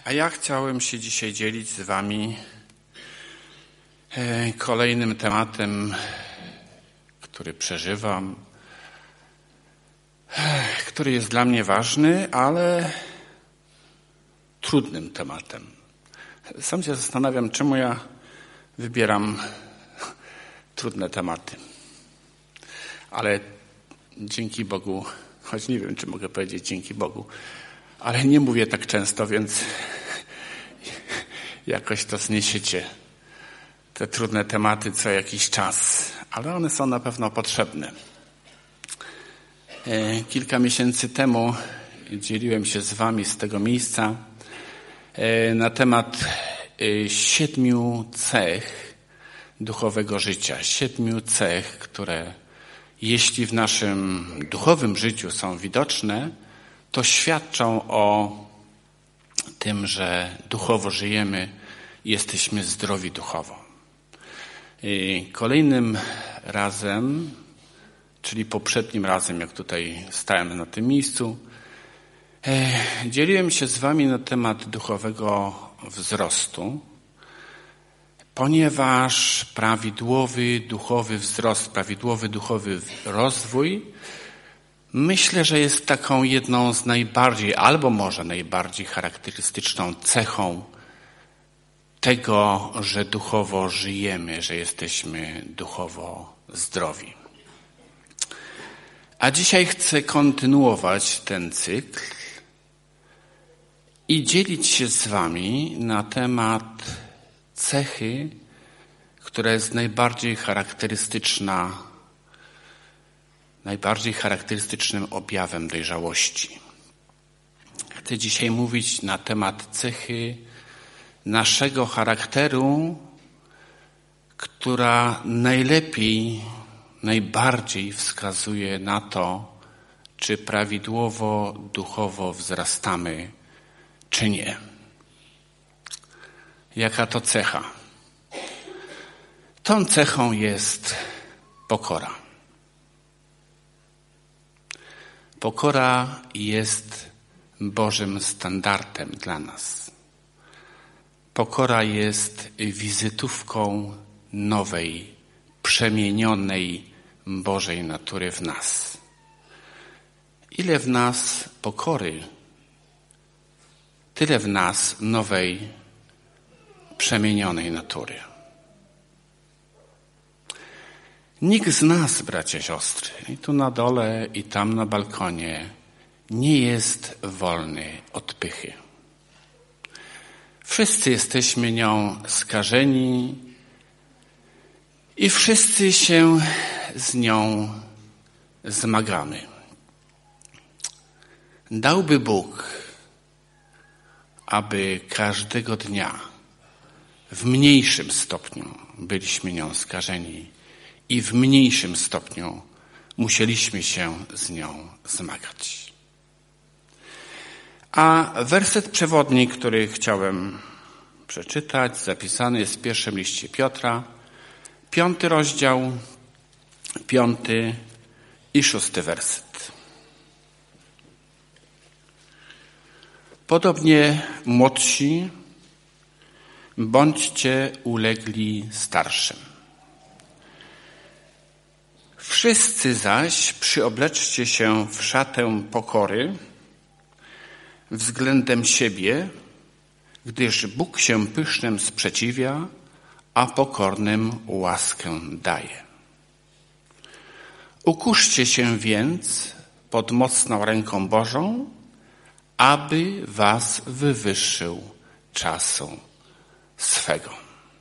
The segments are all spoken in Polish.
A ja chciałem się dzisiaj dzielić z wami kolejnym tematem, który przeżywam, który jest dla mnie ważny, ale trudnym tematem. Sam się zastanawiam, czemu ja wybieram trudne tematy. Ale dzięki Bogu, choć nie wiem, czy mogę powiedzieć dzięki Bogu, ale nie mówię tak często, więc jakoś to zniesiecie. Te trudne tematy co jakiś czas, ale one są na pewno potrzebne. Kilka miesięcy temu dzieliłem się z wami z tego miejsca na temat 7 cech duchowego życia. 7 cech, które jeśli w naszym duchowym życiu są widoczne, to świadczą o tym, że duchowo żyjemy i jesteśmy zdrowi duchowo. Kolejnym razem, czyli poprzednim razem, jak tutaj stałem na tym miejscu, dzieliłem się z wami na temat duchowego wzrostu, ponieważ prawidłowy duchowy wzrost, prawidłowy duchowy rozwój myślę, że jest taką jedną z najbardziej, albo może najbardziej charakterystyczną cechą tego, że duchowo żyjemy, że jesteśmy duchowo zdrowi. A dzisiaj chcę kontynuować ten cykl i dzielić się z wami na temat cechy, która jest najbardziej charakterystycznym objawem dojrzałości. Chcę dzisiaj mówić na temat cechy naszego charakteru, która najbardziej wskazuje na to, czy prawidłowo duchowo wzrastamy, czy nie. Jaka to cecha? Tą cechą jest pokora. Pokora jest Bożym standardem dla nas. Pokora jest wizytówką nowej, przemienionej Bożej natury w nas. Ile w nas pokory, tyle w nas nowej, przemienionej natury. Nikt z nas, bracia i siostry, i tu na dole, i tam na balkonie, nie jest wolny od pychy. Wszyscy jesteśmy nią skażeni i wszyscy się z nią zmagamy. Dałby Bóg, aby każdego dnia w mniejszym stopniu byliśmy nią skażeni i w mniejszym stopniu musieliśmy się z nią zmagać. A werset przewodni, który chciałem przeczytać, zapisany jest w pierwszym liście Piotra, 5 rozdział, 5 i 6 werset. Podobnie młodsi, bądźcie ulegli starszym. Wszyscy zaś przyobleczcie się w szatę pokory względem siebie, gdyż Bóg się pysznym sprzeciwia, a pokornym łaskę daje. Ukuszcie się więc pod mocną ręką Bożą, aby was wywyższył czasu swego.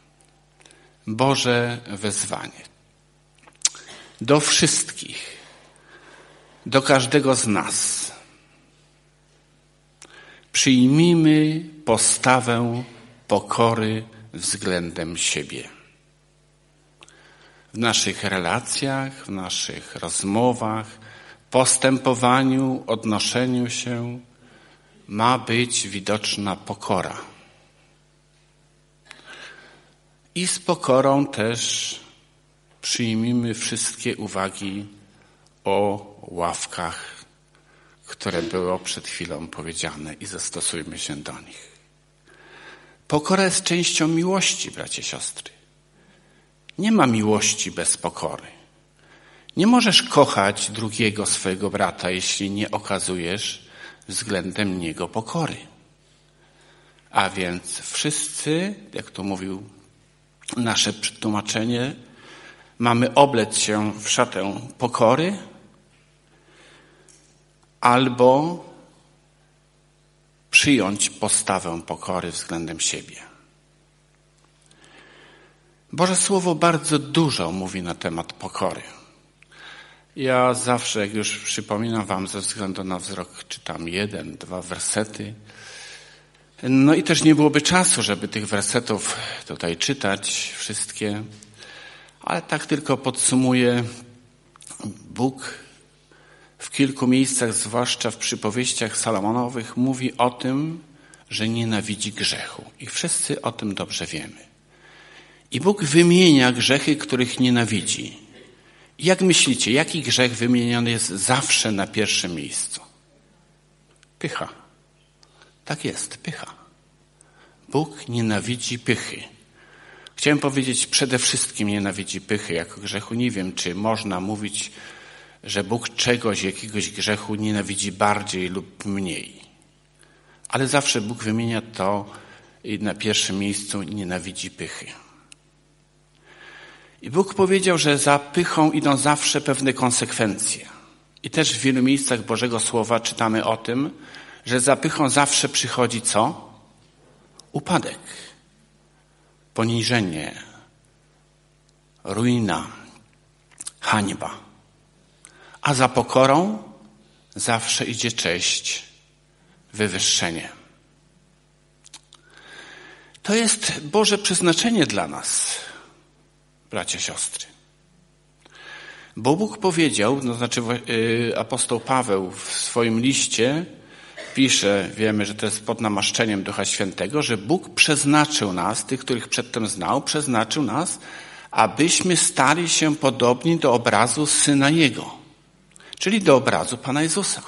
Boże wezwanie do wszystkich, do każdego z nas. Przyjmijmy postawę pokory względem siebie. W naszych relacjach, w naszych rozmowach, postępowaniu, odnoszeniu się ma być widoczna pokora. I z pokorą też przyjmijmy wszystkie uwagi o ławkach, które było przed chwilą powiedziane i zastosujmy się do nich. Pokora jest częścią miłości, bracia, siostry. Nie ma miłości bez pokory. Nie możesz kochać drugiego swojego brata, jeśli nie okazujesz względem niego pokory. A więc wszyscy, jak to mówił nasze przetłumaczenie, mamy oblec się w szatę pokory albo przyjąć postawę pokory względem siebie. Boże Słowo bardzo dużo mówi na temat pokory. Ja zawsze, jak już przypominam wam ze względu na wzrok, czytam 1, 2 wersety. No i też nie byłoby czasu, żeby tych wersetów tutaj czytać wszystkie. Ale tak tylko podsumuję. Bóg w kilku miejscach, zwłaszcza w przypowieściach Salomonowych, mówi o tym, że nienawidzi grzechu. I wszyscy o tym dobrze wiemy. I Bóg wymienia grzechy, których nienawidzi. Jak myślicie, jaki grzech wymieniony jest zawsze na pierwszym miejscu? Pycha. Tak jest, pycha. Bóg nienawidzi pychy. Chciałem powiedzieć, przede wszystkim nienawidzi pychy jako grzechu. Nie wiem, czy można mówić, że Bóg jakiegoś grzechu nienawidzi bardziej lub mniej. Ale zawsze Bóg wymienia to i na pierwszym miejscu nienawidzi pychy. I Bóg powiedział, że za pychą idą zawsze pewne konsekwencje. I też w wielu miejscach Bożego Słowa czytamy o tym, że za pychą zawsze przychodzi co? Upadek, poniżenie, ruina, hańba. A za pokorą zawsze idzie cześć, wywyższenie. To jest Boże przeznaczenie dla nas, bracia, siostry. Bo Bóg powiedział, apostoł Paweł w swoim liście pisze, wiemy, że to jest pod namaszczeniem Ducha Świętego, że Bóg przeznaczył nas, tych, których przedtem znał, przeznaczył nas, abyśmy stali się podobni do obrazu Syna Jego, czyli do obrazu Pana Jezusa.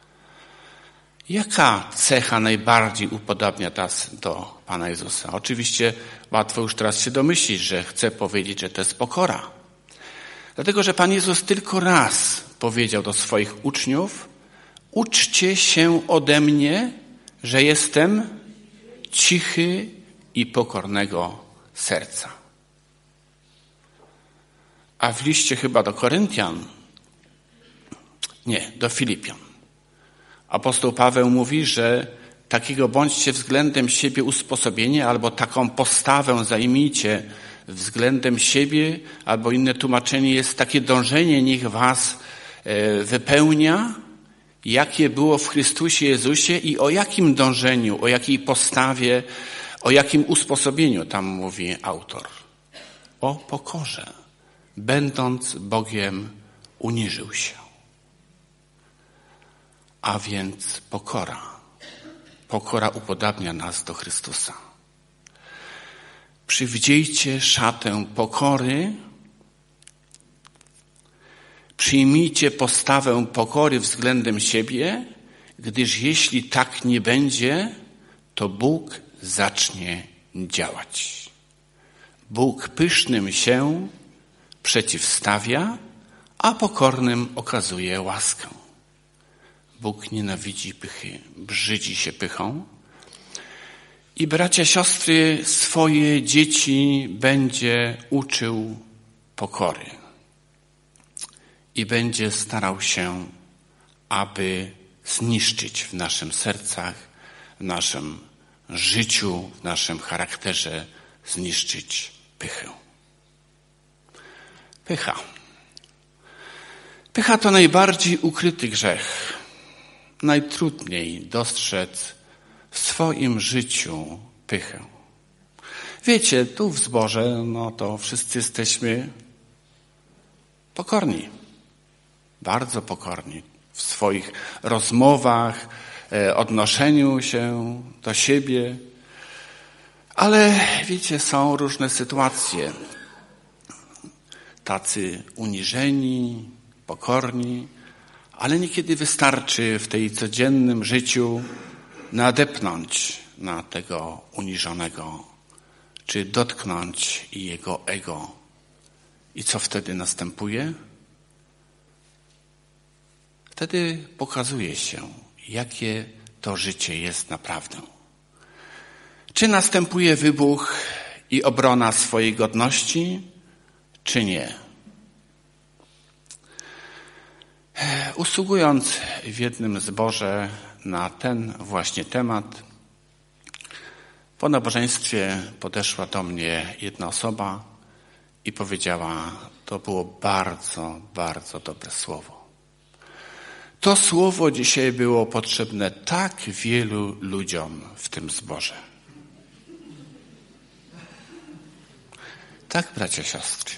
Jaka cecha najbardziej upodabnia nas do Pana Jezusa? Oczywiście łatwo już teraz się domyślić, że chcę powiedzieć, że to jest pokora. Dlatego, że Pan Jezus tylko raz powiedział do swoich uczniów: uczcie się ode mnie, że jestem cichy i pokornego serca. A w liście chyba do Koryntian, do Filipian, apostoł Paweł mówi, że takiego bądźcie względem siebie usposobienie, albo taką postawę zajmijcie względem siebie, albo inne tłumaczenie jest takie dążenie, niech was wypełnia, jakie było w Chrystusie Jezusie i o jakim dążeniu, o jakiej postawie, o jakim usposobieniu tam mówi autor. O pokorze. Będąc Bogiem, uniżył się. A więc pokora. Pokora upodabnia nas do Chrystusa. Przywdziejcie szatę pokory, przyjmijcie postawę pokory względem siebie, gdyż jeśli tak nie będzie, to Bóg zacznie działać. Bóg pysznym się przeciwstawia, a pokornym okazuje łaskę. Bóg nienawidzi pychy, brzydzi się pychą. I bracia, siostry, swoje dzieci będzie uczył pokory. I będzie starał się, aby zniszczyć w naszym sercach, w naszym życiu, w naszym charakterze, zniszczyć pychę. Pycha. Pycha to najbardziej ukryty grzech. Najtrudniej dostrzec w swoim życiu pychę. Wiecie, tu w zborze, to wszyscy jesteśmy pokorni. Bardzo pokorni w swoich rozmowach, odnoszeniu się do siebie. Ale wiecie, są różne sytuacje. Tacy uniżeni, pokorni, ale niekiedy wystarczy w tej codziennym życiu nadepnąć na tego uniżonego, czy dotknąć jego ego. I co wtedy następuje? Wtedy pokazuje się, jakie to życie jest naprawdę. Czy następuje wybuch i obrona swojej godności, czy nie? Usługując w jednym zborze na ten właśnie temat, po nabożeństwie podeszła do mnie jedna osoba i powiedziała, to było bardzo, bardzo dobre słowo. To słowo dzisiaj było potrzebne tak wielu ludziom w tym zborze. Tak, bracia, siostry,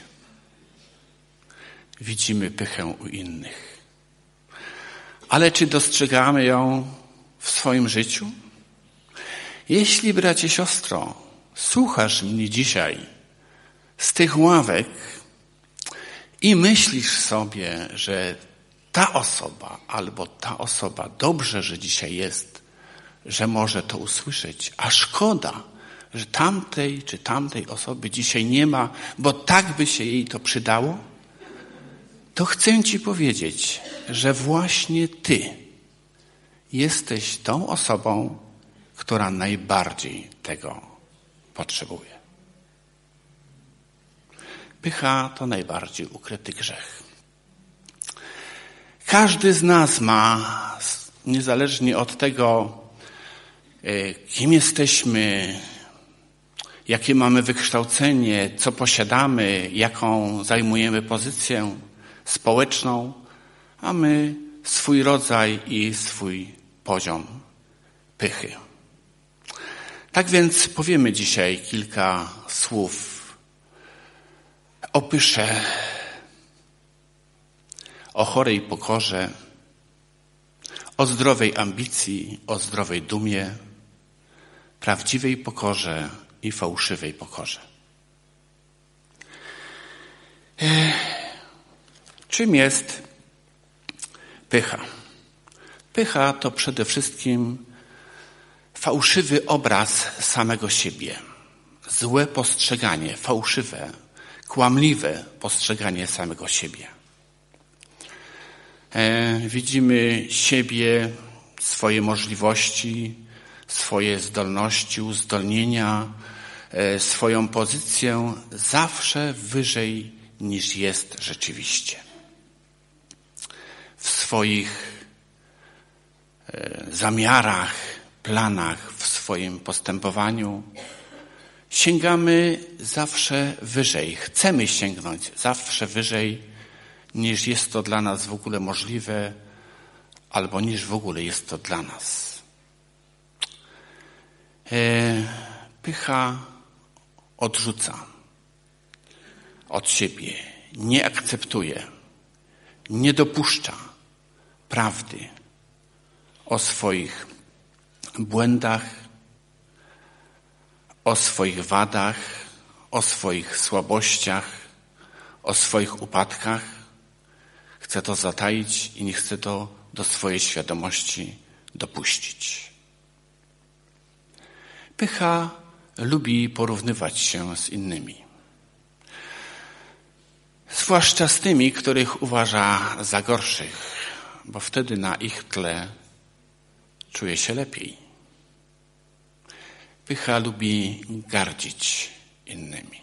widzimy pychę u innych. Ale czy dostrzegamy ją w swoim życiu? Jeśli, bracie, siostro, słuchasz mnie dzisiaj z tych ławek i myślisz sobie, że ta osoba albo ta osoba dobrze, że dzisiaj jest, że może to usłyszeć, a szkoda, że tamtej czy tamtej osoby dzisiaj nie ma, bo tak by się jej to przydało, to chcę ci powiedzieć, że właśnie ty jesteś tą osobą, która najbardziej tego potrzebuje. Pycha to najbardziej ukryty grzech. Każdy z nas ma, niezależnie od tego, kim jesteśmy, jakie mamy wykształcenie, co posiadamy, jaką zajmujemy pozycję społeczną, mamy swój rodzaj i swój poziom pychy. Tak więc powiemy dzisiaj kilka słów o pysze, o chorej pokorze, o zdrowej ambicji, o zdrowej dumie, prawdziwej pokorze i fałszywej pokorze. Czym jest pycha? Pycha to przede wszystkim fałszywy obraz samego siebie, złe postrzeganie, fałszywe, kłamliwe postrzeganie samego siebie. Widzimy siebie, swoje możliwości, swoje zdolności, uzdolnienia, swoją pozycję zawsze wyżej niż jest rzeczywiście. W swoich zamiarach, planach, w swoim postępowaniu sięgamy zawsze wyżej. Chcemy sięgnąć zawsze wyżej, niż jest to dla nas w ogóle możliwe, albo niż w ogóle jest to dla nas. Pycha odrzuca od siebie, nie akceptuje, nie dopuszcza prawdy o swoich błędach, o swoich wadach, o swoich słabościach, o swoich upadkach. Chce to zataić i nie chce to do swojej świadomości dopuścić. Pycha lubi porównywać się z innymi. Zwłaszcza z tymi, których uważa za gorszych, bo wtedy na ich tle czuje się lepiej. Pycha lubi gardzić innymi,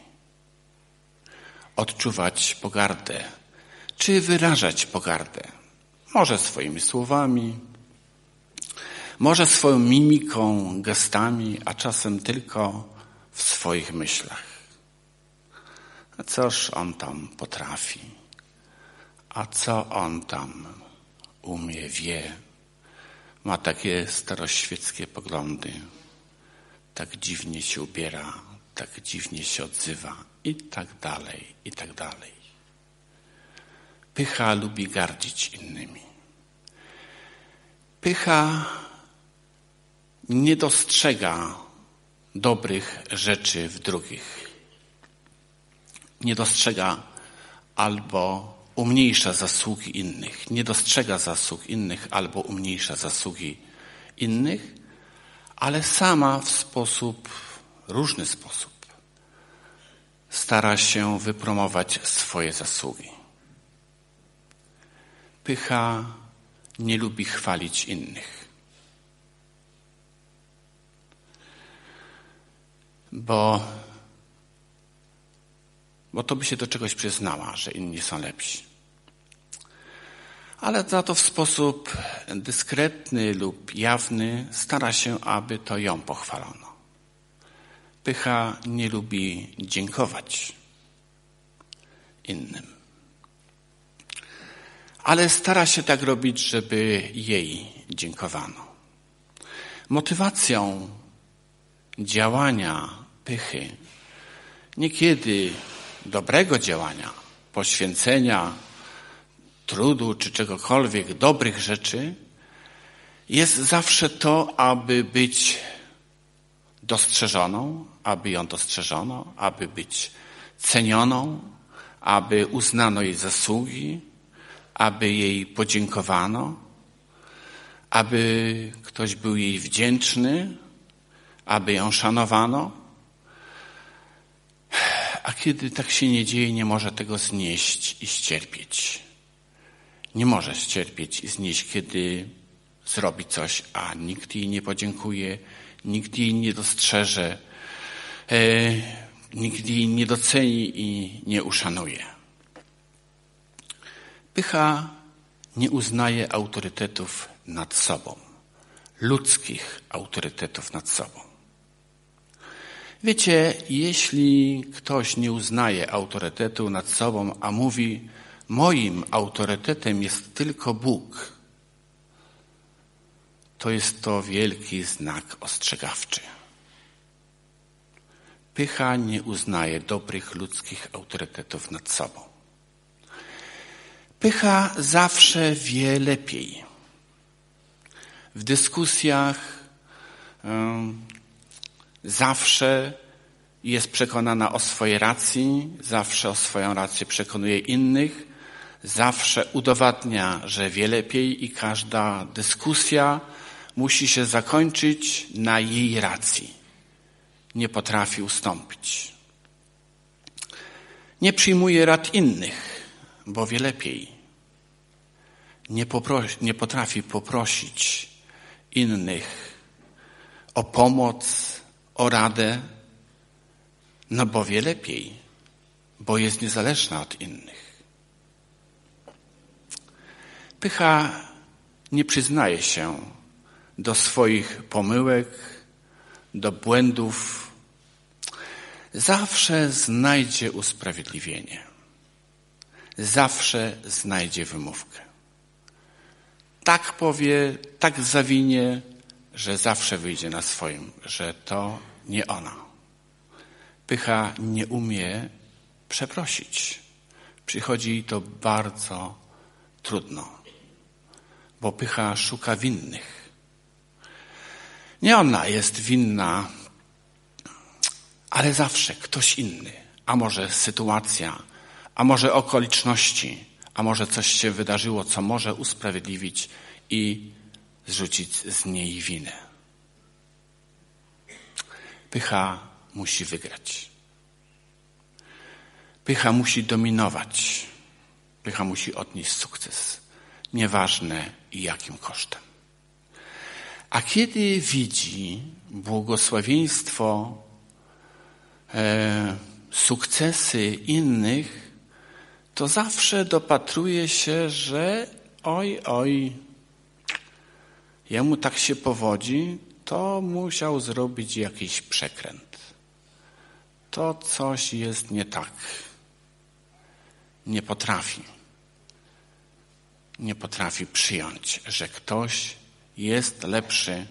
odczuwać pogardę, czy wyrażać pogardę. Może swoimi słowami, może swoją mimiką, gestami, a czasem tylko w swoich myślach. A coż on tam potrafi? A co on tam umie, wie? Ma takie staroświeckie poglądy. Tak dziwnie się ubiera, tak dziwnie się odzywa i tak dalej, i tak dalej. Pycha lubi gardzić innymi. Pycha nie dostrzega dobrych rzeczy w drugich. Nie dostrzega albo umniejsza zasługi innych. Nie dostrzega zasług innych albo umniejsza zasługi innych, ale sama w różny sposób stara się wypromować swoje zasługi. Pycha nie lubi chwalić innych, bo to by się do czegoś przyznała, że inni są lepsi. Ale za to w sposób dyskretny lub jawny stara się, aby to ją pochwalono. Pycha nie lubi dziękować innym, ale stara się tak robić, żeby jej dziękowano. Motywacją działania pychy, niekiedy dobrego działania, poświęcenia, trudu czy czegokolwiek, dobrych rzeczy, jest zawsze to, aby być dostrzeżoną, aby ją dostrzeżono, aby być cenioną, aby uznano jej zasługi, aby jej podziękowano, aby ktoś był jej wdzięczny, aby ją szanowano. A kiedy tak się nie dzieje, nie może tego znieść i ścierpieć. Nie może ścierpieć i znieść, kiedy zrobi coś, a nikt jej nie podziękuje, nikt jej nie dostrzeże, nikt jej nie doceni i nie uszanuje. Pycha nie uznaje autorytetów nad sobą, ludzkich autorytetów nad sobą. Wiecie, jeśli ktoś nie uznaje autorytetu nad sobą, a mówi, moim autorytetem jest tylko Bóg, to jest to wielki znak ostrzegawczy. Pycha nie uznaje dobrych ludzkich autorytetów nad sobą. Pycha zawsze wie lepiej. W dyskusjach zawsze jest przekonana o swojej racji, zawsze o swoją rację przekonuje innych, zawsze udowadnia, że wie lepiej i każda dyskusja musi się zakończyć na jej racji. Nie potrafi ustąpić. Nie przyjmuje rad innych, bo wie lepiej. Nie potrafi poprosić innych o pomoc, o radę, no bo wie lepiej, bo jest niezależna od innych. Pycha nie przyznaje się do swoich pomyłek, do błędów. Zawsze znajdzie usprawiedliwienie. Zawsze znajdzie wymówkę. Tak powie, tak zawinie, że zawsze wyjdzie na swoim, że to nie ona. Pycha nie umie przeprosić. Przychodzi jej to bardzo trudno, bo pycha szuka winnych. Nie ona jest winna, ale zawsze ktoś inny, a może sytuacja, a może okoliczności, a może coś się wydarzyło, co może usprawiedliwić i zrzucić z niej winę. Pycha musi wygrać. Pycha musi dominować. Pycha musi odnieść sukces. Nieważne jakim kosztem. A kiedy widzi błogosławieństwo, sukcesy innych, to zawsze dopatruje się, że oj, jemu tak się powodzi, to musiał zrobić jakiś przekręt. To coś jest nie tak. Nie potrafi przyjąć, że ktoś jest lepszy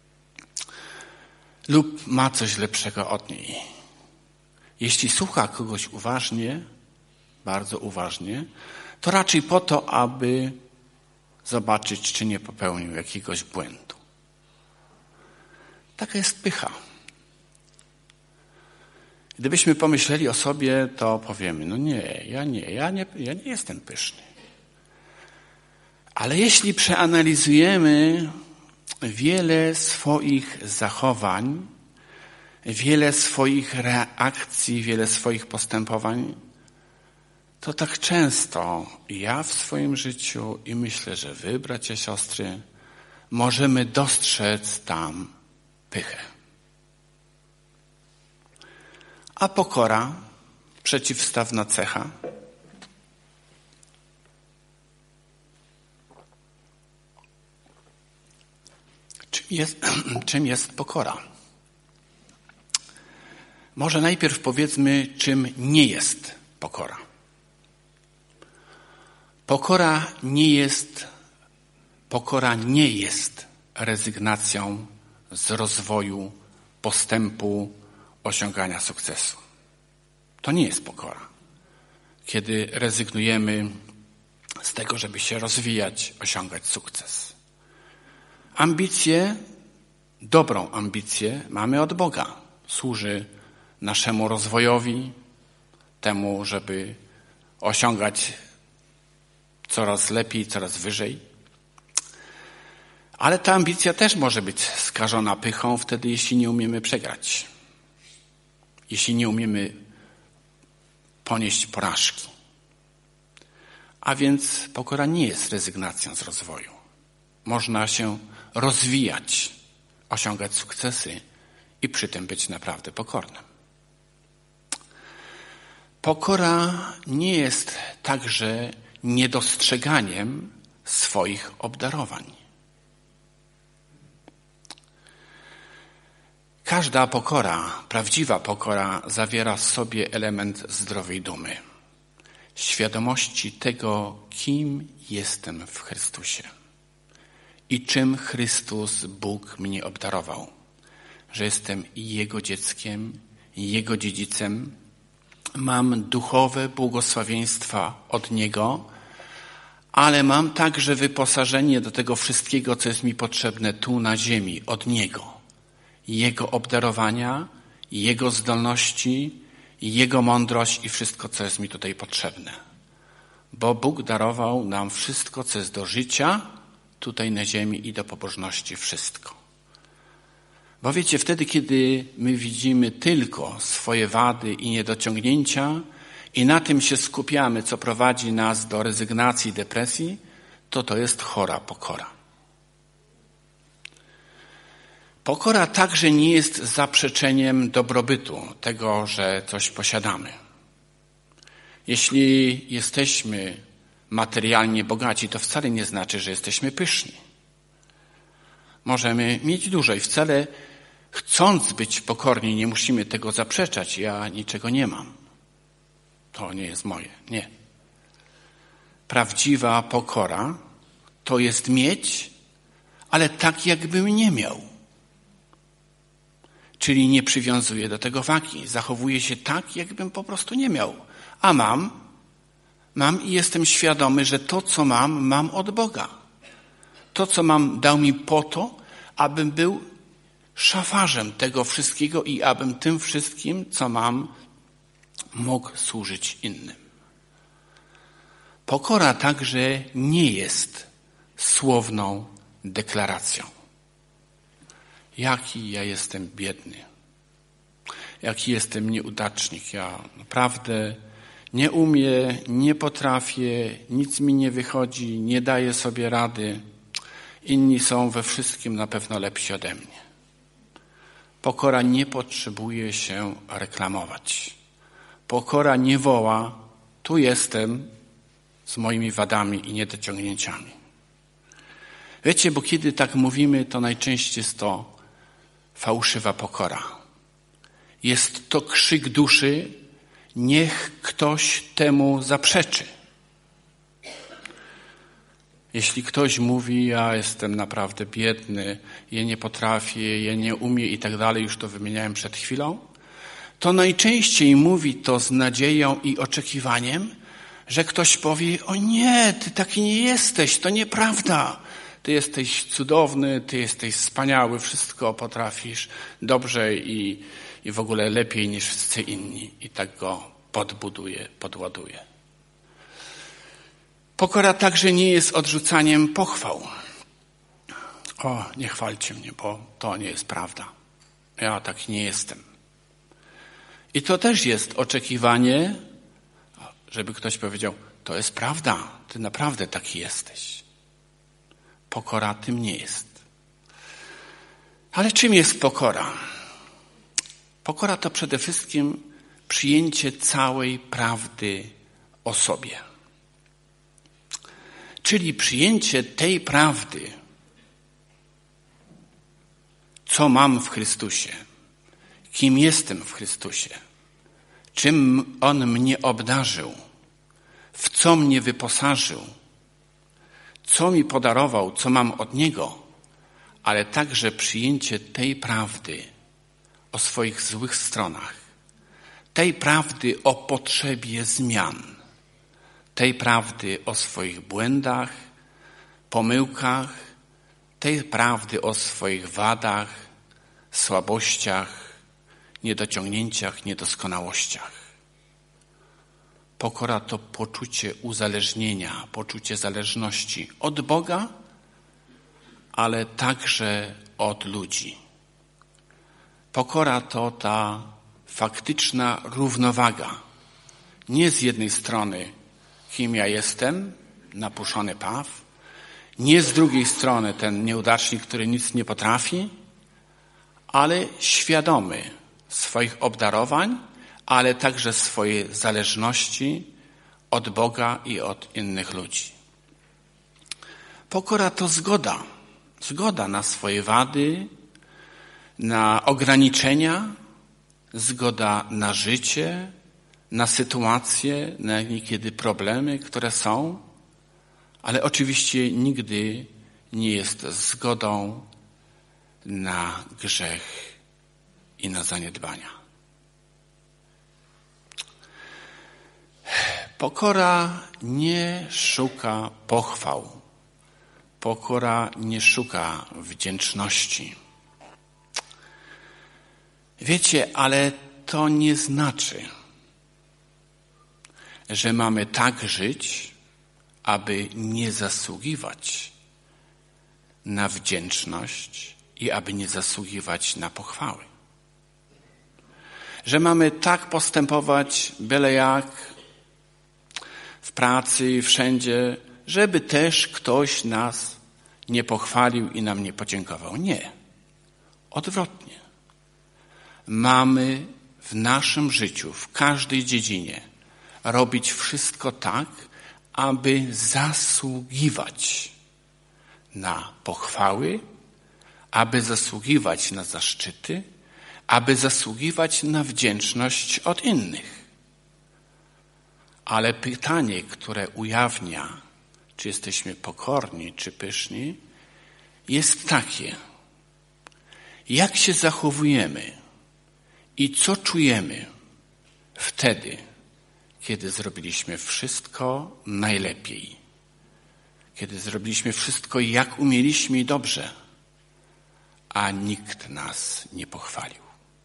lub ma coś lepszego od niej. Jeśli słucha kogoś uważnie, bardzo uważnie, to raczej po to, aby zobaczyć, czy nie popełnił jakiegoś błędu. Taka jest pycha. Gdybyśmy pomyśleli o sobie, to powiemy, no ja nie jestem pyszny. Ale jeśli przeanalizujemy wiele swoich zachowań, wiele swoich reakcji, wiele swoich postępowań, to tak często ja w swoim życiu i myślę, że wy, bracia, siostry, możemy dostrzec tam pychę. A pokora, przeciwstawna cecha, czym jest pokora? Może najpierw powiedzmy, czym nie jest pokora. Pokora nie jest rezygnacją z rozwoju, postępu, osiągania sukcesu. To nie jest pokora. Kiedy rezygnujemy z tego, żeby się rozwijać, osiągać sukces. Ambicje, dobrą ambicję mamy od Boga. Służy naszemu rozwojowi, temu, żeby osiągać coraz lepiej, coraz wyżej. Ale ta ambicja też może być skażona pychą wtedy, jeśli nie umiemy przegrać. Jeśli nie umiemy ponieść porażki. A więc pokora nie jest rezygnacją z rozwoju. Można się rozwijać, osiągać sukcesy i przy tym być naprawdę pokornym. Pokora nie jest także niedostrzeganiem swoich obdarowań. Każda pokora, prawdziwa pokora, zawiera w sobie element zdrowej dumy. Świadomości tego, kim jestem w Chrystusie i czym Chrystus, Bóg mnie obdarował. Że jestem Jego dzieckiem, Jego dziedzicem. Mam duchowe błogosławieństwa od Niego, ale mam także wyposażenie do tego wszystkiego, co jest mi potrzebne tu na ziemi, od Niego. Jego obdarowania, Jego zdolności, Jego mądrość i wszystko, co jest mi tutaj potrzebne. Bo Bóg darował nam wszystko, co jest do życia, tutaj na ziemi i do pobożności wszystko. Bo wiecie, wtedy, kiedy my widzimy tylko swoje wady i niedociągnięcia i na tym się skupiamy, co prowadzi nas do rezygnacji i depresji, to jest chora pokora. Pokora także nie jest zaprzeczeniem dobrobytu, tego, że coś posiadamy. Jeśli jesteśmy materialnie bogaci, to wcale nie znaczy, że jesteśmy pyszni. Możemy mieć dużo i wcale chcąc być pokorni nie musimy tego zaprzeczać. Ja niczego nie mam. To nie jest moje. Nie. Prawdziwa pokora to jest mieć, ale tak jakbym nie miał. Czyli nie przywiązuję do tego wagi. Zachowuję się tak, jakbym po prostu nie miał. A mam i jestem świadomy, że to, co mam od Boga. To, co mam, dał mi po to, abym był szafarzem tego wszystkiego i abym tym wszystkim, co mam, mógł służyć innym. Pokora także nie jest słowną deklaracją. Jaki ja jestem biedny. Jaki jestem nieudacznik. Ja naprawdę nie umiem, nie potrafię, nic mi nie wychodzi, nie daję sobie rady. Inni są we wszystkim na pewno lepsi ode mnie. Pokora nie potrzebuje się reklamować. Pokora nie woła, tu jestem z moimi wadami i niedociągnięciami. Wiecie, bo kiedy tak mówimy, to najczęściej jest to fałszywa pokora. Jest to krzyk duszy, niech ktoś temu zaprzeczy. Jeśli ktoś mówi, ja jestem naprawdę biedny, ja nie potrafię, ja nie umiem i tak dalej, już to wymieniałem przed chwilą, to najczęściej mówi to z nadzieją i oczekiwaniem, że ktoś powie, o nie, ty taki nie jesteś, to nieprawda. Ty jesteś cudowny, ty jesteś wspaniały, wszystko potrafisz dobrze i w ogóle lepiej niż wszyscy inni. I tak go podbuduje, podładuje. Pokora także nie jest odrzucaniem pochwał. nie chwalcie mnie, bo to nie jest prawda. Ja tak nie jestem. I to też jest oczekiwanie, żeby ktoś powiedział, to jest prawda, ty naprawdę taki jesteś. Pokora tym nie jest. Ale czym jest pokora? Pokora to przede wszystkim przyjęcie całej prawdy o sobie. Czyli przyjęcie tej prawdy, co mam w Chrystusie, kim jestem w Chrystusie, czym On mnie obdarzył, w co mnie wyposażył, co mi podarował, co mam od Niego, ale także przyjęcie tej prawdy o swoich złych stronach, tej prawdy o potrzebie zmian, tej prawdy o swoich błędach, pomyłkach, tej prawdy o swoich wadach, słabościach, niedociągnięciach, niedoskonałościach. Pokora to poczucie uzależnienia, poczucie zależności od Boga, ale także od ludzi. Pokora to ta faktyczna równowaga. Nie z jednej strony, kim ja jestem, napuszony paw, nie z drugiej strony ten nieudacznik, który nic nie potrafi, ale świadomy swoich obdarowań, ale także swojej zależności od Boga i od innych ludzi. Pokora to zgoda. Zgoda na swoje wady, na ograniczenia, zgoda na życie, na sytuacje, na niekiedy problemy, które są, ale oczywiście nigdy nie jest zgodą na grzech i na zaniedbania. Pokora nie szuka pochwał. Pokora nie szuka wdzięczności. Wiecie, ale to nie znaczy, że mamy tak żyć, aby nie zasługiwać na wdzięczność i aby nie zasługiwać na pochwały. Że mamy tak postępować byle jak w pracy i wszędzie, żeby też ktoś nas nie pochwalił i nam nie podziękował. Nie. Odwrotnie. Mamy w naszym życiu, w każdej dziedzinie robić wszystko tak, aby zasługiwać na pochwały, aby zasługiwać na zaszczyty, aby zasługiwać na wdzięczność od innych. Ale pytanie, które ujawnia, czy jesteśmy pokorni, czy pyszni, jest takie. Jak się zachowujemy i co czujemy wtedy, kiedy zrobiliśmy wszystko najlepiej, kiedy zrobiliśmy wszystko jak umieliśmy i dobrze, a nikt nas nie pochwalił,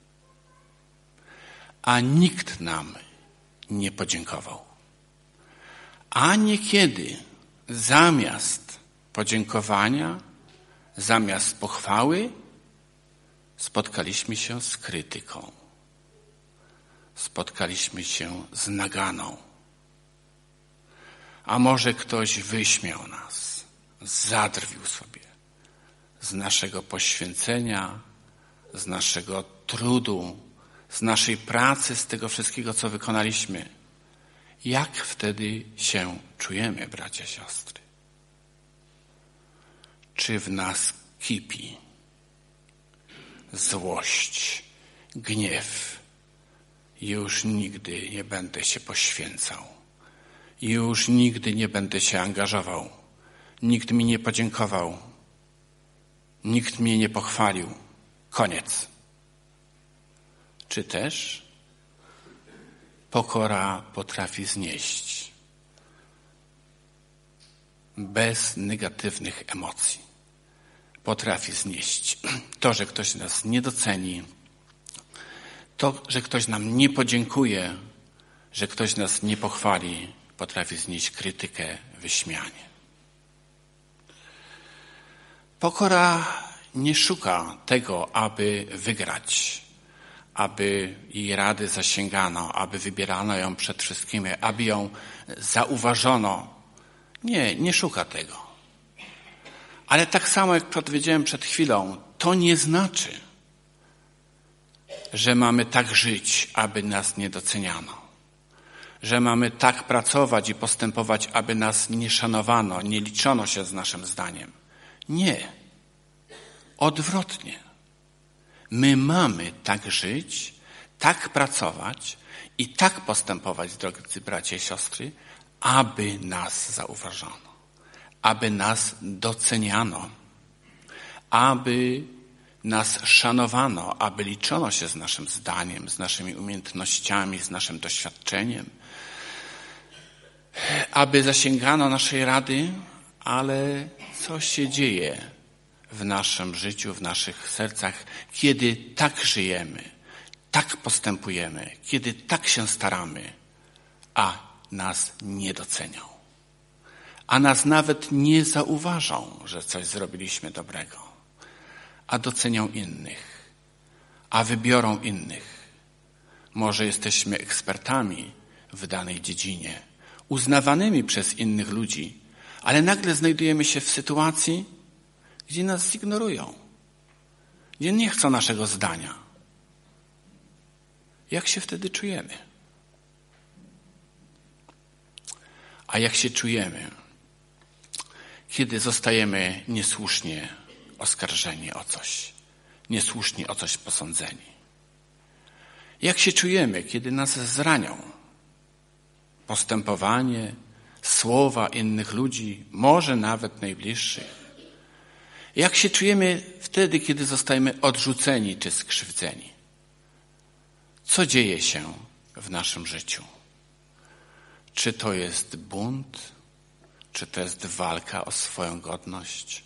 a nikt nam nie podziękował. A niekiedy zamiast podziękowania, zamiast pochwały, spotkaliśmy się z krytyką. Spotkaliśmy się z naganą. A może ktoś wyśmiał nas, zadrwił sobie z naszego poświęcenia, z naszego trudu, z naszej pracy, z tego wszystkiego, co wykonaliśmy. Jak wtedy się czujemy, bracia, siostry? Czy w nas kipi złość, gniew? Już nigdy nie będę się poświęcał. Już nigdy nie będę się angażował. Nikt mi nie podziękował. Nikt mnie nie pochwalił. Koniec. Czy też pokora potrafi znieść bez negatywnych emocji. Potrafi znieść to, że ktoś nas nie doceni, to, że ktoś nam nie podziękuje, że ktoś nas nie pochwali, potrafi znieść krytykę, wyśmianie. Pokora nie szuka tego, aby wygrać, aby jej rady zasięgano, aby wybierano ją przed wszystkimi, aby ją zauważono. Nie szuka tego. Ale tak samo jak powiedziałem przed chwilą, to nie znaczy, że mamy tak żyć, aby nas nie doceniano. Że mamy tak pracować i postępować, aby nas nie szanowano, nie liczono się z naszym zdaniem. Nie. Odwrotnie. My mamy tak żyć, tak pracować i tak postępować, drodzy bracia i siostry, aby nas zauważano, aby nas doceniano, aby nas szanowano, aby liczono się z naszym zdaniem, z naszymi umiejętnościami, z naszym doświadczeniem, aby zasięgano naszej rady, ale co się dzieje w naszym życiu, w naszych sercach, kiedy tak żyjemy, tak postępujemy, kiedy tak się staramy, a nas nie docenią, a nas nawet nie zauważą, że coś zrobiliśmy dobrego, a docenią innych, a wybiorą innych. Może jesteśmy ekspertami w danej dziedzinie, uznawanymi przez innych ludzi, ale nagle znajdujemy się w sytuacji, gdzie nas zignorują, gdzie nie chcą naszego zdania. Jak się wtedy czujemy? A jak się czujemy, kiedy zostajemy niesłusznie oskarżeni o coś, niesłusznie o coś posądzeni? Jak się czujemy, kiedy nas zranią? Postępowanie, słowa innych ludzi, może nawet najbliższych. Jak się czujemy wtedy, kiedy zostajemy odrzuceni czy skrzywdzeni? Co dzieje się w naszym życiu? Czy to jest bunt? Czy to jest walka o swoją godność?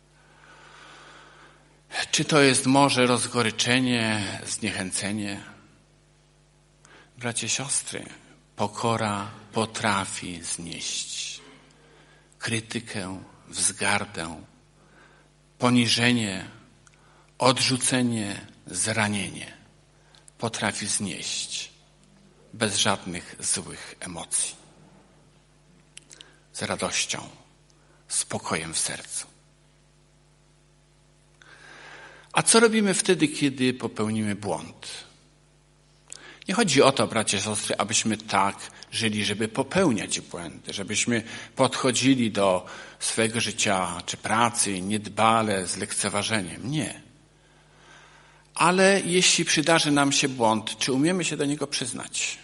Czy to jest może rozgoryczenie, zniechęcenie? Bracie, siostry, pokora potrafi znieść krytykę, wzgardę, poniżenie, odrzucenie, zranienie. Potrafi znieść bez żadnych złych emocji. Z radością, spokojem w sercu. A co robimy wtedy, kiedy popełnimy błąd? Nie chodzi o to, bracia i siostry, abyśmy tak żyli, żeby popełniać błędy, żebyśmy podchodzili do swojego życia czy pracy niedbale, z lekceważeniem. Nie. Ale jeśli przydarzy nam się błąd, czy umiemy się do niego przyznać?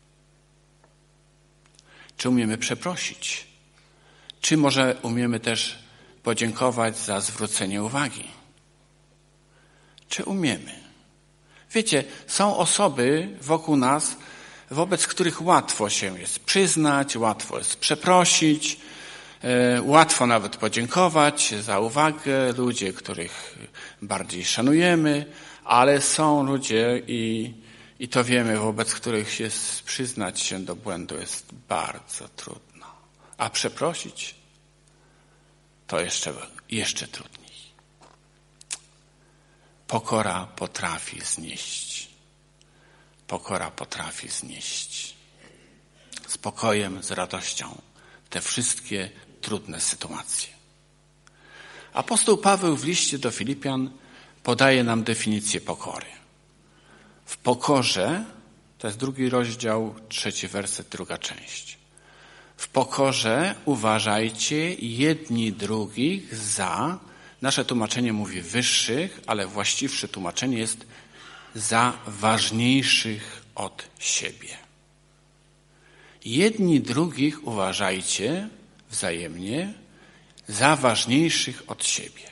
Czy umiemy przeprosić? Czy może umiemy też podziękować za zwrócenie uwagi? Czy umiemy? Wiecie, są osoby wokół nas, wobec których łatwo się jest przyznać, łatwo jest przeprosić, łatwo nawet podziękować za uwagę, ludzie, których bardziej szanujemy, ale są ludzie i to wiemy, wobec których jest przyznać się do błędu jest bardzo trudno. A przeprosić to jeszcze trudniej. Pokora potrafi znieść. Pokora potrafi znieść. Spokojem, z radością te wszystkie trudne sytuacje. Apostoł Paweł w liście do Filipian podaje nam definicję pokory. W pokorze, to jest 2 rozdział, 3 werset, 2 część. W pokorze uważajcie jedni drugich za, nasze tłumaczenie mówi wyższych, ale właściwsze tłumaczenie jest za ważniejszych od siebie. Jedni drugich uważajcie wzajemnie za ważniejszych od siebie.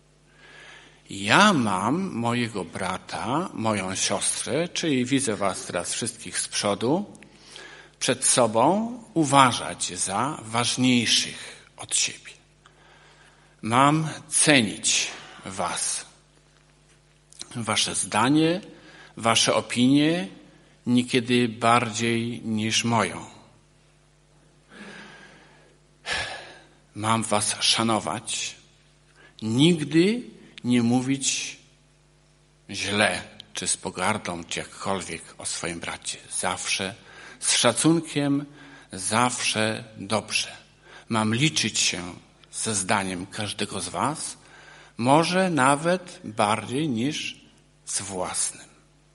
Ja mam mojego brata, moją siostrę, czyli widzę was teraz wszystkich z przodu, przed sobą uważać za ważniejszych od siebie. Mam cenić was, wasze zdanie, wasze opinie, niekiedy bardziej niż moją. Mam was szanować, Nigdy nie mówić źle, czy z pogardą, czy jakkolwiek o swoim bracie. Zawsze z szacunkiem, zawsze dobrze. Mam liczyć się ze zdaniem każdego z was, może nawet bardziej niż z własnym.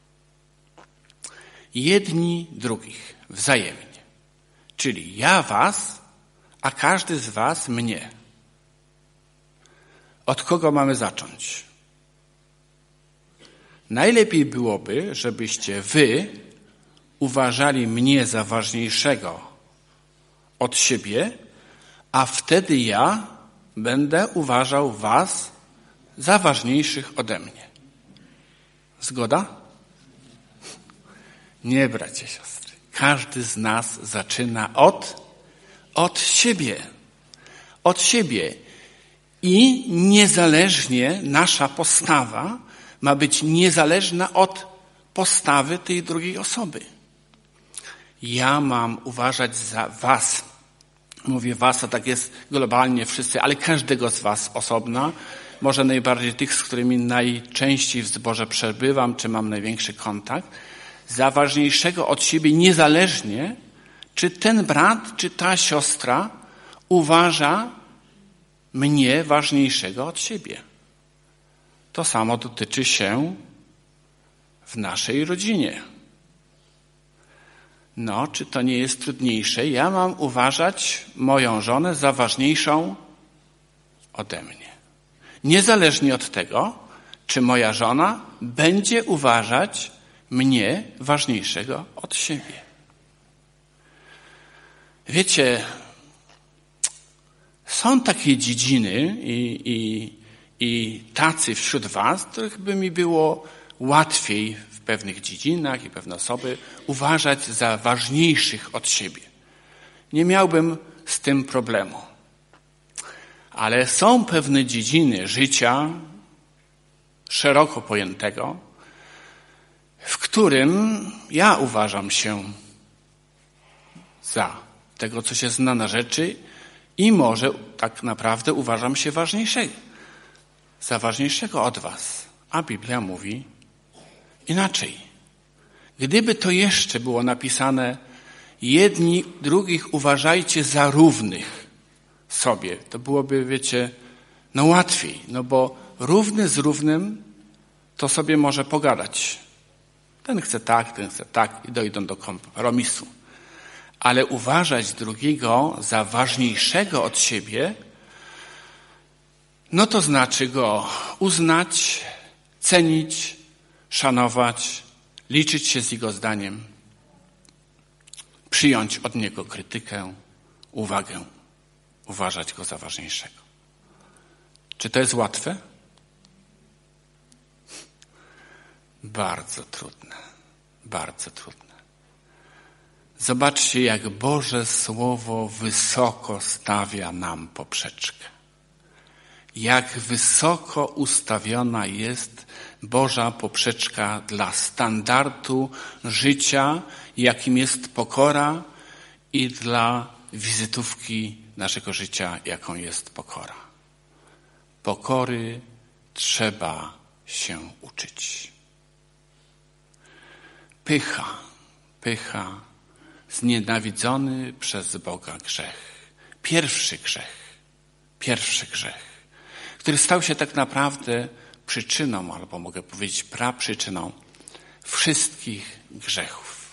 Jedni drugich, wzajemnie. Czyli ja was, a każdy z was mnie. Od kogo mamy zacząć? Najlepiej byłoby, żebyście wy uważali mnie za ważniejszego od siebie, a wtedy ja będę uważał was za ważniejszych ode mnie. Zgoda? Nie, bracia, siostry. Każdy z nas zaczyna od siebie. Od siebie. I niezależnie nasza postawa ma być niezależna od postawy tej drugiej osoby. Ja mam uważać za was. Mówię was, a tak jest globalnie wszyscy, ale każdego z was osobna. Może najbardziej tych, z którymi najczęściej w zborze przebywam, czy mam największy kontakt. Za ważniejszego od siebie, niezależnie, czy ten brat, czy ta siostra uważa mnie ważniejszego od siebie. To samo dotyczy się w naszej rodzinie. No, czy to nie jest trudniejsze? Ja mam uważać moją żonę za ważniejszą ode mnie. Niezależnie od tego, czy moja żona będzie uważać mnie ważniejszego od siebie. Wiecie, są takie dziedziny i tacy wśród was, których by mi było łatwiej w pewnych dziedzinach i pewne osoby uważać za ważniejszych od siebie. Nie miałbym z tym problemu. Ale są pewne dziedziny życia szeroko pojętego, w którym ja uważam się za tego, co się zna na rzeczy i może tak naprawdę uważam się za ważniejszego od was. A Biblia mówi inaczej. Gdyby to jeszcze było napisane, jedni drugich uważajcie za równych sobie, to byłoby, wiecie, no łatwiej, no bo równy z równym to sobie może pogadać. Ten chce tak i dojdą do kompromisu. Ale uważać drugiego za ważniejszego od siebie, no to znaczy go uznać, cenić, szanować, liczyć się z jego zdaniem, przyjąć od niego krytykę, uwagę, uważać go za ważniejszego. Czy to jest łatwe? Bardzo trudne, bardzo trudne. Zobaczcie, jak Boże Słowo wysoko stawia nam poprzeczkę. Jak wysoko ustawiona jest Boża poprzeczka dla standardu życia, jakim jest pokora i dla wizytówki naszego życia, jaką jest pokora. Pokory trzeba się uczyć. Pycha, znienawidzony przez Boga grzech. Pierwszy grzech, który stał się tak naprawdę przyczyną, albo mogę powiedzieć praprzyczyną wszystkich grzechów.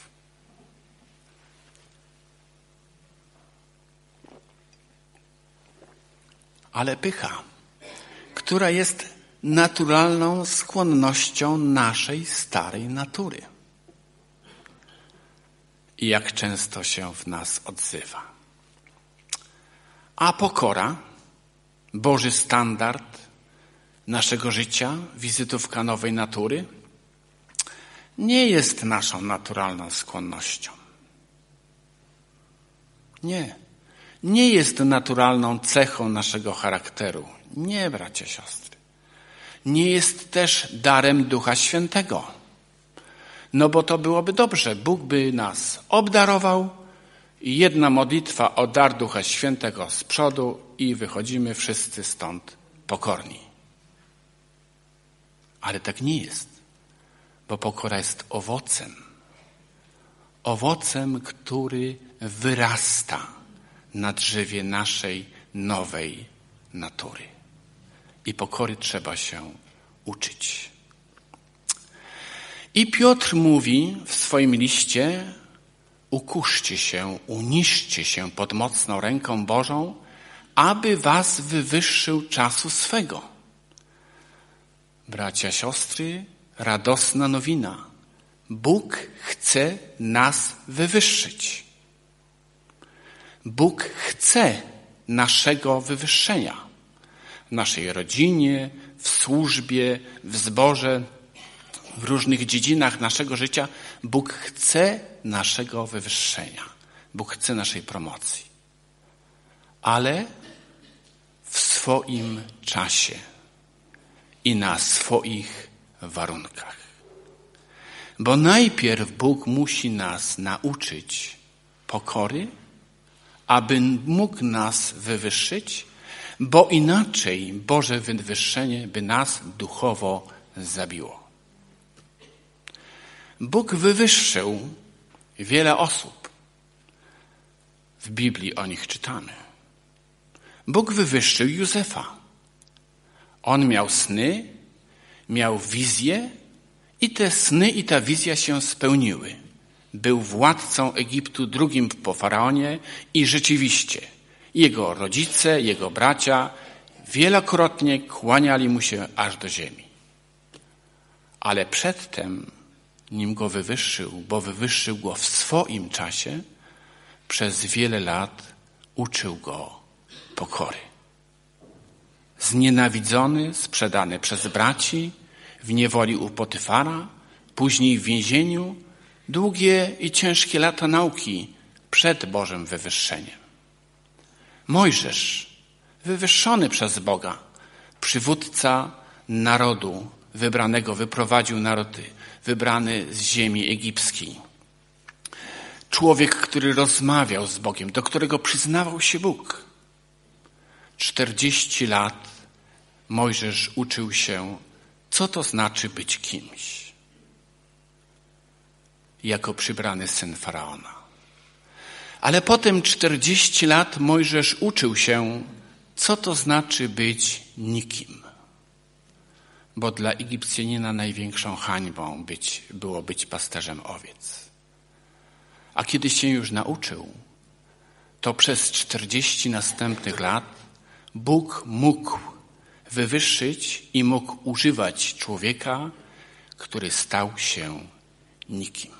Ale pycha, która jest naturalną skłonnością naszej starej natury. I jak często się w nas odzywa. A pokora, Boży standard naszego życia, wizytówka nowej natury, nie jest naszą naturalną skłonnością. Nie jest naturalną cechą naszego charakteru. Nie, bracia, siostry. Nie jest też darem Ducha Świętego. No bo to byłoby dobrze. Bóg by nas obdarował i jedna modlitwa o dar Ducha Świętego z przodu i wychodzimy wszyscy stąd pokorni. Ale tak nie jest, bo pokora jest owocem, który wyrasta na drzewie naszej nowej natury. I pokory trzeba się uczyć. I Piotr mówi w swoim liście: ukuszcie się, uniżcie się pod mocną ręką Bożą, aby was wywyższył czasu swego. Bracia, siostry, radosna nowina. Bóg chce nas wywyższyć. Bóg chce naszego wywyższenia. W naszej rodzinie, w służbie, w zborze, w różnych dziedzinach naszego życia. Bóg chce naszego wywyższenia. Bóg chce naszej promocji. Ale w swoim czasie i na swoich warunkach. Bo najpierw Bóg musi nas nauczyć pokory, aby mógł nas wywyższyć, bo inaczej Boże wywyższenie by nas duchowo zabiło. Bóg wywyższył wiele osób. W Biblii o nich czytamy. Bóg wywyższył Józefa. On miał sny, miał wizje i te sny i ta wizja się spełniły. Był władcą Egiptu, drugim po Faraonie i rzeczywiście jego rodzice, jego bracia wielokrotnie kłaniali mu się aż do ziemi. Ale przedtem, nim go wywyższył, bo wywyższył go w swoim czasie, przez wiele lat uczył go pokory. Znienawidzony, sprzedany przez braci, w niewoli u Potyfara, później w więzieniu, długie i ciężkie lata nauki przed Bożym wywyższeniem. Mojżesz, wywyższony przez Boga, przywódca narodu wybranego, wyprowadził narody, wybrany z ziemi egipskiej. Człowiek, który rozmawiał z Bogiem, do którego przyznawał się Bóg. 40 lat Mojżesz uczył się, co to znaczy być kimś. Jako przybrany syn Faraona. Ale potem 40 lat Mojżesz uczył się, co to znaczy być nikim. Bo dla Egipcjanina największą hańbą było być pasterzem owiec. A kiedy się już nauczył, to przez 40 następnych lat Bóg mógł wywyższyć i mógł używać człowieka, który stał się nikim.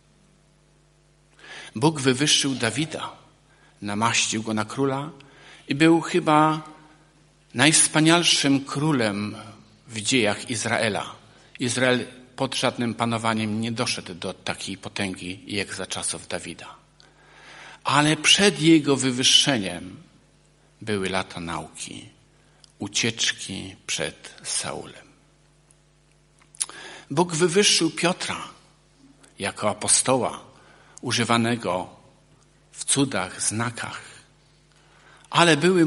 Bóg wywyższył Dawida, namaścił go na króla i był chyba najwspanialszym królem w dziejach Izraela. Izrael pod żadnym panowaniem nie doszedł do takiej potęgi jak za czasów Dawida. Ale przed jego wywyższeniem były lata nauki, ucieczki przed Saulem. Bóg wywyższył Piotra jako apostoła, używanego w cudach, znakach. Ale były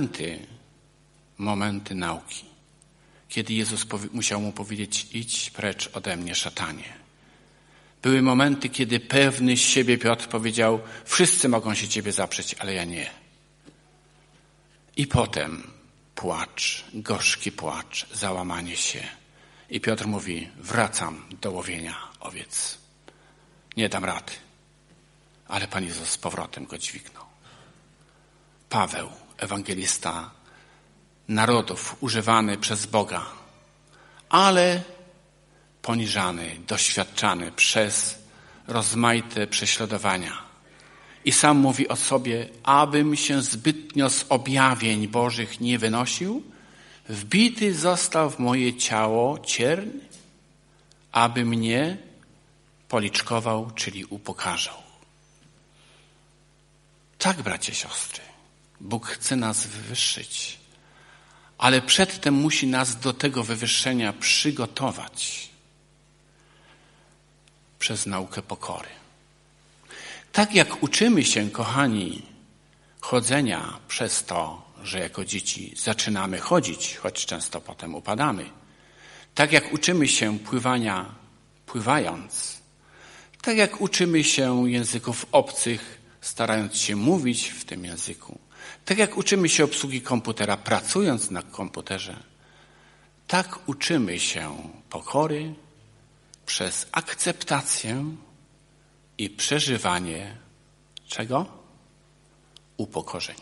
momenty nauki, kiedy Jezus musiał mu powiedzieć: idź precz ode mnie, szatanie. Były momenty, kiedy pewny z siebie Piotr powiedział: wszyscy mogą się ciebie zaprzeć, ale ja nie. I potem płacz, gorzki płacz, załamanie się. I Piotr mówi: wracam do łowienia owiec. Nie dam rady. Ale Pan Jezus z powrotem go dźwignął. Paweł, ewangelista narodów, używany przez Boga, ale poniżany, doświadczany przez rozmaite prześladowania. I sam mówi o sobie: abym się zbytnio z objawień Bożych nie wynosił, wbity został w moje ciało cierń, aby mnie policzkował, czyli upokarzał. Tak, bracia, siostry, Bóg chce nas wywyższyć, ale przedtem musi nas do tego wywyższenia przygotować przez naukę pokory. Tak jak uczymy się, kochani, chodzenia przez to że jako dzieci zaczynamy chodzić, choć często potem upadamy. Tak jak uczymy się pływania pływając, tak jak uczymy się języków obcych, starając się mówić w tym języku, tak jak uczymy się obsługi komputera, pracując na komputerze, tak uczymy się pokory przez akceptację i przeżywanie czego? Upokorzeń.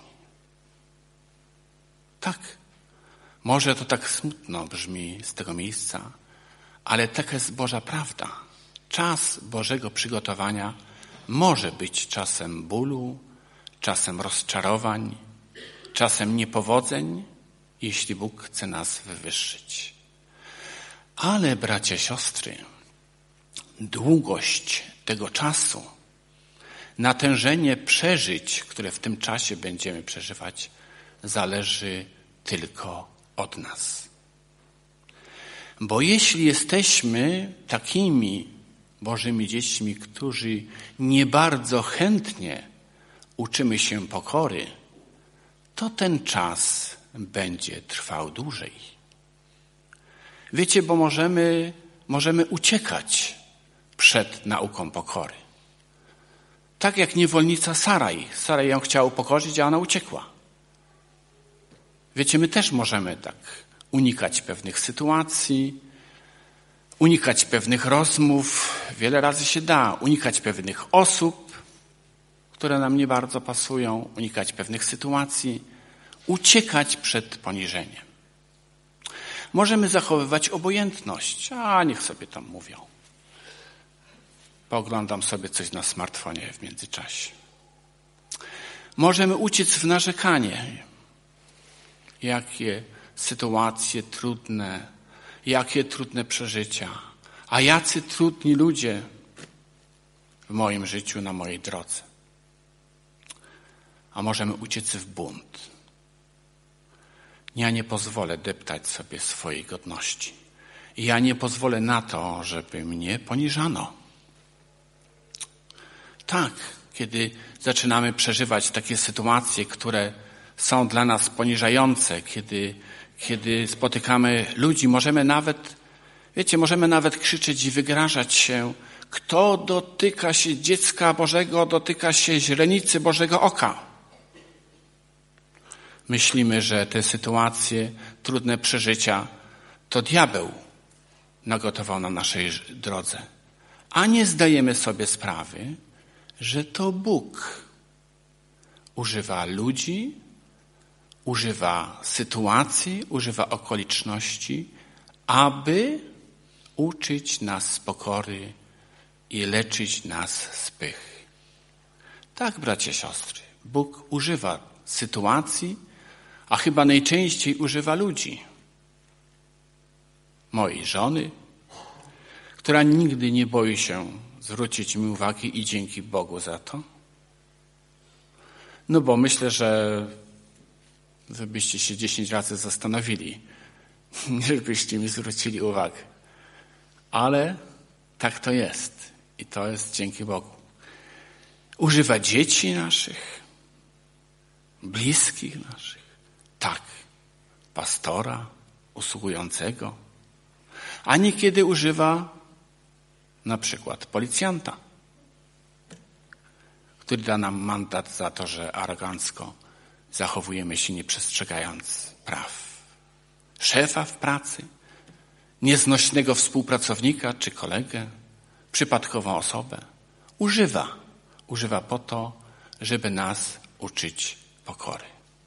Tak, może to tak smutno brzmi z tego miejsca, ale taka jest Boża prawda. Czas Bożego przygotowania może być czasem bólu, czasem rozczarowań, czasem niepowodzeń, jeśli Bóg chce nas wywyższyć. Ale, bracia, siostry, długość tego czasu, natężenie przeżyć, które w tym czasie będziemy przeżywać, zależy tylko od nas. Bo jeśli jesteśmy takimi Bożymi dziećmi, którzy nie bardzo chętnie uczymy się pokory, to ten czas będzie trwał dłużej. Wiecie, bo możemy uciekać przed nauką pokory. Tak jak niewolnica Saraj. Saraj ją chciała upokorzyć, a ona uciekła. Wiecie, my też możemy tak unikać pewnych sytuacji, unikać pewnych rozmów. Wiele razy się da. Unikać pewnych osób, które nam nie bardzo pasują. Unikać pewnych sytuacji. Uciekać przed poniżeniem. Możemy zachowywać obojętność. A niech sobie tam mówią. Pooglądam sobie coś na smartfonie w międzyczasie. Możemy uciec w narzekanie. Jakie sytuacje trudne, jakie trudne przeżycia, a jacy trudni ludzie w moim życiu, na mojej drodze. A możemy uciec w bunt. Ja nie pozwolę deptać sobie swojej godności. Ja nie pozwolę na to, żeby mnie poniżano. Tak, kiedy zaczynamy przeżywać takie sytuacje, które są dla nas poniżające, kiedy spotykamy ludzi, możemy nawet krzyczeć i wygrażać się. Kto dotyka się dziecka Bożego, dotyka się źrenicy Bożego oka. Myślimy, że te sytuacje, trudne przeżycia, to diabeł nagotował na naszej drodze. A nie zdajemy sobie sprawy, że to Bóg używa ludzi, używa sytuacji, używa okoliczności, aby uczyć nas pokory i leczyć nas z pychy. Tak, bracia, siostry, Bóg używa sytuacji, a chyba najczęściej używa ludzi. Mojej żony, która nigdy nie boi się zwrócić mi uwagi i dzięki Bogu za to. No bo myślę, że wy byście się 10 razy zastanowili, żebyście mi zwrócili uwagę. Ale tak to jest. I to jest dzięki Bogu. Używa dzieci naszych, bliskich naszych. Tak. Pastora, usługującego. A niekiedy używa na przykład policjanta, który da nam mandat za to, że arogancko zachowujemy się, nie przestrzegając praw. Szefa w pracy, nieznośnego współpracownika czy kolegę, przypadkową osobę. Używa po to, żeby nas uczyć pokory.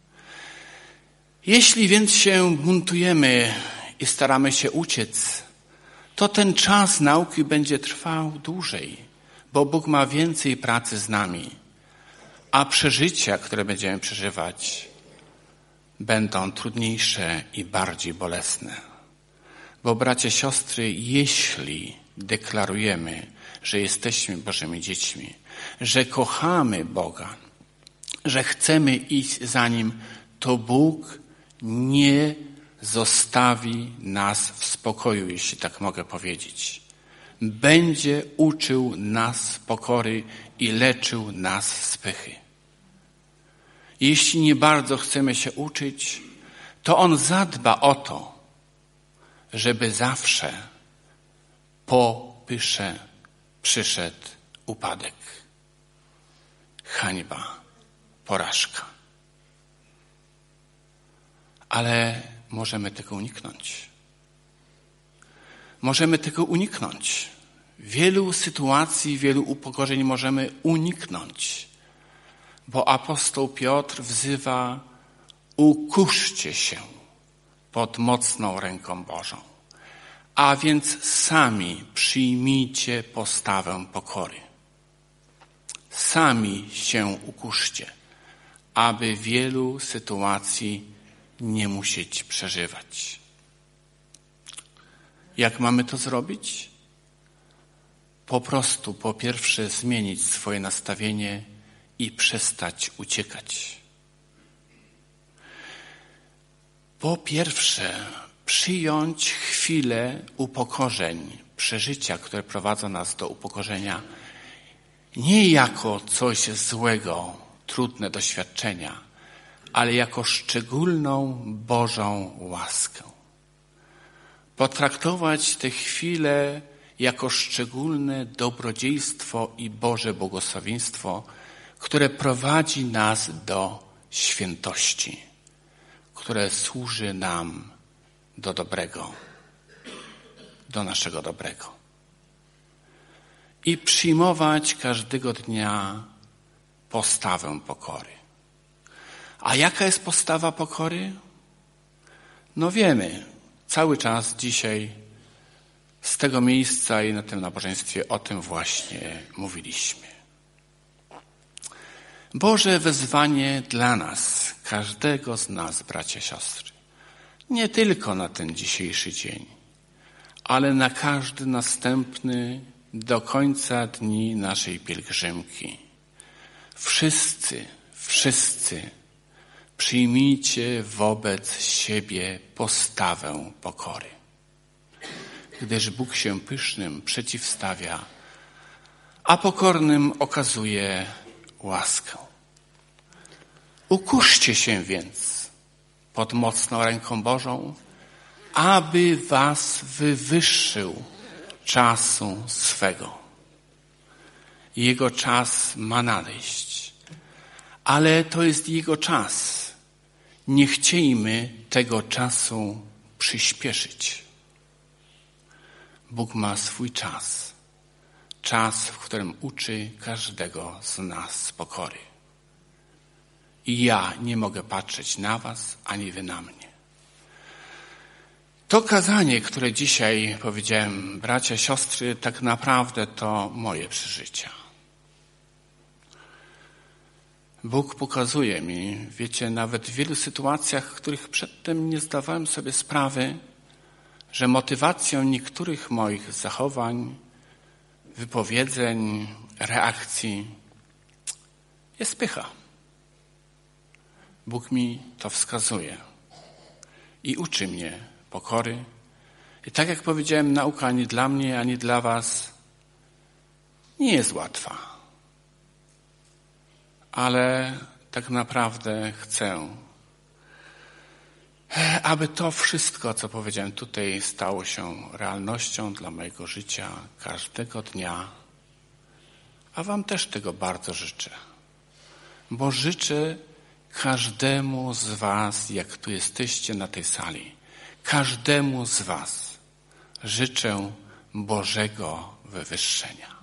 Jeśli więc się buntujemy i staramy się uciec, to ten czas nauki będzie trwał dłużej, bo Bóg ma więcej pracy z nami, a przeżycia, które będziemy przeżywać, będą trudniejsze i bardziej bolesne. Bo bracia, siostry, jeśli deklarujemy, że jesteśmy Bożymi dziećmi, że kochamy Boga, że chcemy iść za Nim, to Bóg nie zostawi nas w spokoju, jeśli tak mogę powiedzieć. Będzie uczył nas pokory i leczył nas z pychy. jeśli nie bardzo chcemy się uczyć, to On zadba o to, żeby zawsze po pysze przyszedł upadek, hańba, porażka. Ale możemy tego uniknąć. Możemy tego uniknąć. Wielu sytuacji, wielu upokorzeń możemy uniknąć, bo apostoł Piotr wzywa: ukuszcie się pod mocną ręką Bożą, a więc sami przyjmijcie postawę pokory. Sami się ukuszcie, aby wielu sytuacji nie musieć przeżywać. Jak mamy to zrobić? Po prostu, po pierwsze, zmienić swoje nastawienie i przestać uciekać. Po pierwsze, przyjąć chwilę upokorzeń, przeżycia, które prowadzą nas do upokorzenia, nie jako coś złego, trudne doświadczenia, ale jako szczególną Bożą łaskę. Potraktować te chwile jako szczególne dobrodziejstwo i Boże błogosławieństwo, które prowadzi nas do świętości, które służy nam do dobrego, do naszego dobrego. I przyjmować każdego dnia postawę pokory. A jaka jest postawa pokory? No wiemy, cały czas dzisiaj z tego miejsca i na tym nabożeństwie o tym właśnie mówiliśmy. Boże wezwanie dla nas, każdego z nas, bracia, siostry, nie tylko na ten dzisiejszy dzień, ale na każdy następny do końca dni naszej pielgrzymki. Wszyscy przyjmijcie wobec siebie postawę pokory, gdyż Bóg się pysznym przeciwstawia, a pokornym okazuje łaskę. Ukuszcie się więc pod mocną ręką Bożą, aby was wywyższył czasu swego. Jego czas ma nadejść, ale to jest Jego czas. Nie chciejmy tego czasu przyspieszyć. Bóg ma swój czas. Czas, w którym uczy każdego z nas pokory. I ja nie mogę patrzeć na was, ani wy na mnie. To kazanie, które dzisiaj powiedziałem, bracia, siostry, tak naprawdę to moje przeżycia. Bóg pokazuje mi, wiecie, nawet w wielu sytuacjach, w których przedtem nie zdawałem sobie sprawy, że motywacją niektórych moich zachowań, wypowiedzeń, reakcji jest pycha. Bóg mi to wskazuje i uczy mnie pokory. I tak jak powiedziałem, nauka ani dla mnie, ani dla was nie jest łatwa. Ale tak naprawdę chcę, aby to wszystko, co powiedziałem tutaj, stało się realnością dla mojego życia każdego dnia. A wam też tego bardzo życzę. Bo życzę każdemu z was, jak tu jesteście na tej sali, każdemu z was życzę Bożego wywyższenia.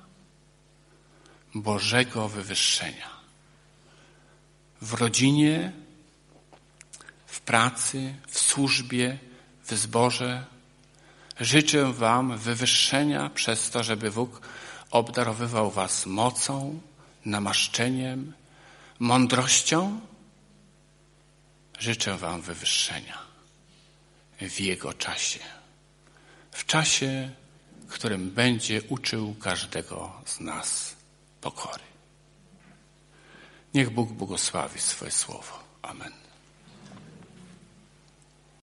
Bożego wywyższenia. W rodzinie, w pracy, w służbie, w zborze. Życzę wam wywyższenia przez to, żeby Bóg obdarowywał was mocą, namaszczeniem, mądrością. Życzę wam wywyższenia w Jego czasie. W czasie, w którym będzie uczył każdego z nas pokory. Niech Bóg błogosławi swoje słowo. Amen.